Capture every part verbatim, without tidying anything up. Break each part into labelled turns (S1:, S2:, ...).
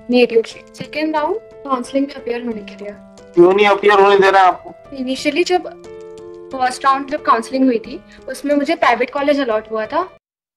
S1: नहीं due second round counselling में appear होने के लिए।
S2: क्यों नहीं अपियर होने दे रहा है आपको?
S1: इनिशियली जब फर्स्ट राउंड जब काउंसलिंग हुई थी उसमें मुझे प्राइवेट कॉलेज अलॉट हुआ था।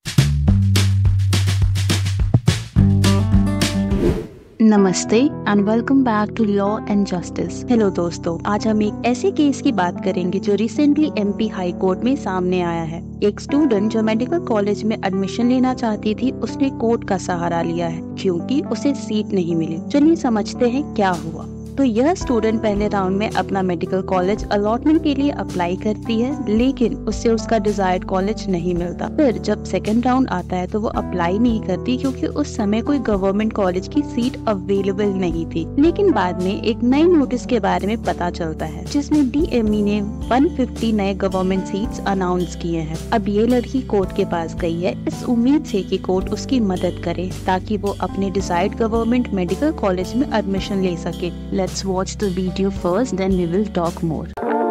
S3: नमस्ते and welcome back to law and justice. Hello दोस्तों, आज हम एक ऐसे केस की बात करेंगे जो रिसेंटली एमपी हाई कोर्ट में सामने आया है। एक स्टूडेंट जो मेडिकल कॉलेज में एडमिशन लेना चाहती थी, उसने कोर्ट का सहारा लिया है क्योंकि उसे सीट नहीं मिली। चलिए समझते हैं क्या हुआ। तो यह स्टूडेंट पहले राउंड में अपना मेडिकल कॉलेज अलॉटमेंट के लिए अप्लाई करती है, लेकिन उससे उसका डिजायर्ड कॉलेज नहीं मिलता। फिर जब सेकंड राउंड आता है तो वो अप्लाई नहीं करती क्योंकि उस समय कोई गवर्नमेंट कॉलेज की सीट अवेलेबल नहीं थी। लेकिन बाद में एक नई नोटिस के बारे में पता चलता है जिसमें डीएमई ने एक सौ पचास नए गवर्नमेंट सीट्स अनाउंस किए हैं। अब ये लड़की कोर्ट के पास गई है इस उम्मीद से कि कोर्ट उसकी मदद करे ताकि वो अपने डिजायर्ड गवर्नमेंट मेडिकल कॉलेज में एडमिशन ले सके। Let's watch the video first, then we will talk more.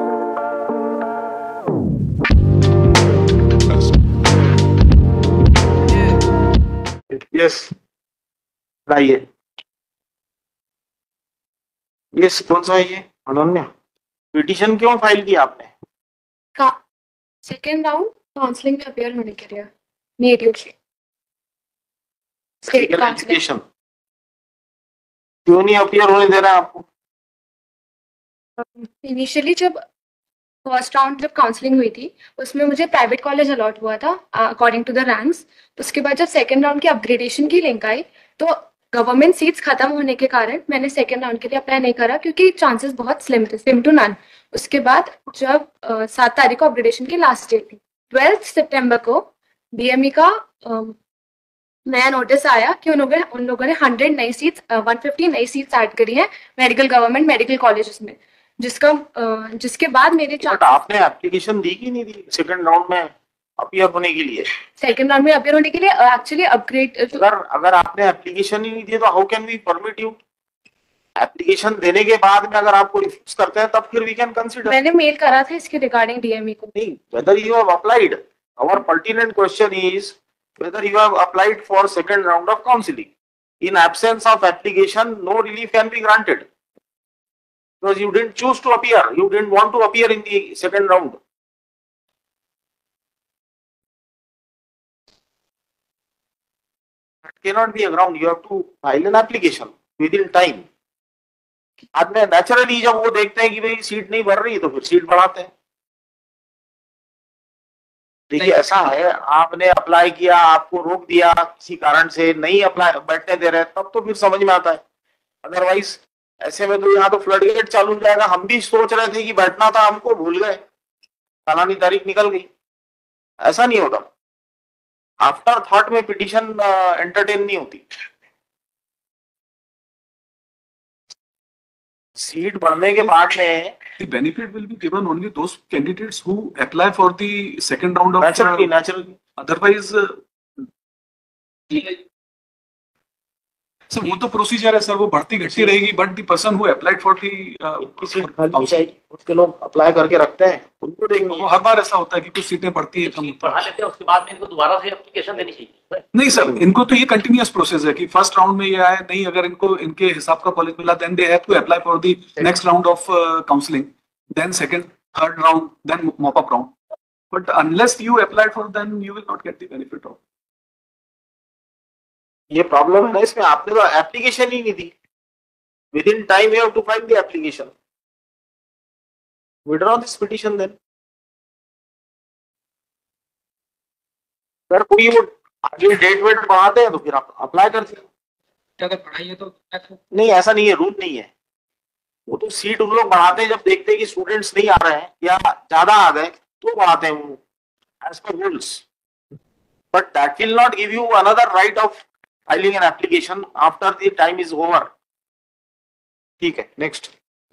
S2: Yes, लाइए। यस, कौन सा है ये? अनन्या, पिटीशन क्यों फाइल की आपने?
S1: का सेकेंड राउंड काउंसलिंग में अपियर होने के लिए। नहीं ड्यू
S2: एजुकेशन क्यों नहीं अपियर होने दे रहा है आपको?
S1: इनिशियली जब फर्स्ट राउंड जब काउंसलिंग हुई थी उसमें मुझे प्राइवेट कॉलेज अलॉट हुआ था अकॉर्डिंग टू द रैंक्स। उसके बाद जब सेकंड राउंड की अपग्रेडेशन की लिंक आई तो गवर्नमेंट सीट्स खत्म होने के कारण मैंने सेकंड राउंड के लिए अप्लाई नहीं करा क्योंकि चांसेस बहुत स्लिम थे, स्लिम टू नन। उसके बाद जब सात तारीख को अपग्रेडेशन की लास्ट डेट थी, ट्वेल्थ सितंबर को डीएमई का uh, नया नोटिस आया कि उन लोगों उन लोगों ने हंड्रेड नई सीट्स वन फिफ्टी नई सीट्स ऐड करी है मेडिकल गवर्नमेंट मेडिकल कॉलेजेस में, जिसका जिसके बाद मेरे
S2: बट आपने एप्लीकेशन दी कि नहीं दी सेकंड राउंड में अपियर होने के लिए?
S1: सेकंड राउंड में अपियर होने के लिए एक्चुअली अपग्रेड
S2: अगर अगर आपने एप्लीकेशन ही नहीं दी तो how can we permit you? Application देने के बाद में अगर आपको रिफ्यूज करते हैं तब फिर वी कैन कंसीडर।
S1: मैंने मेल करा था इसके रिगार्डिंग डीएमई को।
S2: नहीं, whether you have applied, our pertinent question is whether you have applied for second round of counseling. In absence of application, no relief can be granted because you didn't choose to appear, you didn't want to appear in the second round. That cannot be a ground. You have to file an application within time. बाद में naturally जब वो देखते हैं कि भाई seat नहीं भर रही तो फिर सीट बढ़ाते हैं। देखिए ऐसा है, आपने अप्लाई किया, आपको रोक दिया किसी कारण से, नहीं अप्लाई बैठने दे रहे, तब तो फिर समझ में आता है। अदरवाइज ऐसे में तो यहाँ तो फ्लड गेट चालू हो जाएगा। हम भी सोच रहे थे कि बैठना था, हमको भूल गए, फलानी तारीख निकल गई। ऐसा नहीं होता, आफ्टर थॉट में पिटीशन एंटरटेन नहीं होती। सीट बढ़ने के बाद में
S4: the benefit will be given only those candidates who apply for the second round of
S2: naturally,
S4: uh,
S2: naturally.
S4: otherwise uh, sir वो तो प्रोसीजर है सर, वो बढ़ती घटती रहेगी, but the person who applied for the
S2: seat खाली चाहिए, उसके लोग अप्लाई करके रखते हैं, उनको देंगे।
S4: वो हर बार ऐसा होता है कि कुछ सीटें बढ़ती है, कम
S5: बढ़ा लेते हैं, उसके बाद में इनको दोबारा से एप्लीकेशन देनी चाहिए।
S4: नहीं सर, इनको तो ये कंटिन्यूअस प्रोसेस है कि फर्स्ट राउंड में ये आया नहीं, अगर इनको इनके हिसाब का कॉलेज मिला then they have to apply for the next round of counselling, then second, third round, then mop up round. But unless you apply for, then you will not get the benefit of.
S2: ये problem है ना इसमें, आपने तो application ही नहीं दी। Within time you have to file the application, withdraw this petition then. अगर कोई वो आगे डेट वेट बढ़ाते हैं तो फिर आप अप्लाई कर सकते।
S5: अगर पढ़ाई है तो
S2: नहीं, ऐसा नहीं है, रूल नहीं है। वो तो सीट उन लोग बढ़ाते हैं जब देखते हैं कि स्टूडेंट्स नहीं आ रहे हैं या ज्यादा आ गए तो बढ़ाते हैं वो, as per rules. But that will not give you another right of filing an application after the time is over. ठीक है, नेक्स्ट।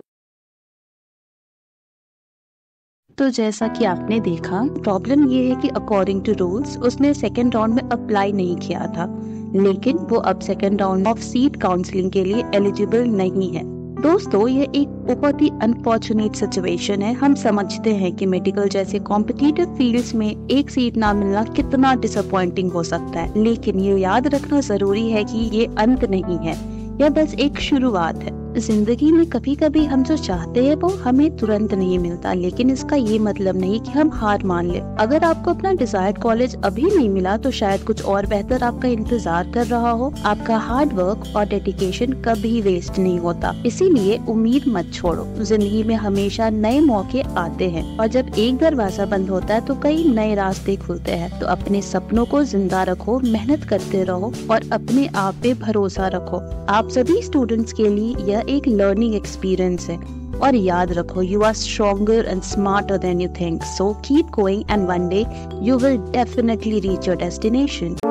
S3: तो जैसा कि आपने देखा, प्रॉब्लम ये है कि अकॉर्डिंग टू रूल्स उसने सेकेंड राउंड में अप्लाई नहीं किया था, लेकिन वो अब second round of seat counselling के लिए एलिजिबल नहीं है। दोस्तों, ये एक बहुत ही अनफॉर्चुनेट सिचुएशन है। हम समझते हैं कि मेडिकल जैसे कॉम्पिटिटिव फील्ड्स में एक सीट ना मिलना कितना डिसअपॉइंटिंग हो सकता है, लेकिन ये याद रखना जरूरी है कि ये अंत नहीं है। यह बस एक शुरुआत है। जिंदगी में कभी कभी हम जो चाहते हैं वो हमें तुरंत नहीं मिलता, लेकिन इसका ये मतलब नहीं कि हम हार मान ले। अगर आपको अपना डिजायर्ड कॉलेज अभी नहीं मिला तो शायद कुछ और बेहतर आपका इंतजार कर रहा हो। आपका हार्ड वर्क और डेडिकेशन कभी वेस्ट नहीं होता, इसीलिए उम्मीद मत छोड़ो। जिंदगी में हमेशा नए मौके आते हैं और जब एक दरवाजा बंद होता है तो कई नए रास्ते खुलते हैं। तो अपने सपनों को जिंदा रखो, मेहनत करते रहो और अपने आप पे भरोसा रखो। आप सभी स्टूडेंट्स के लिए यह एक लर्निंग एक्सपीरियंस है और याद रखो, you are stronger and smarter than you think, so keep going and one day you will definitely reach your destination.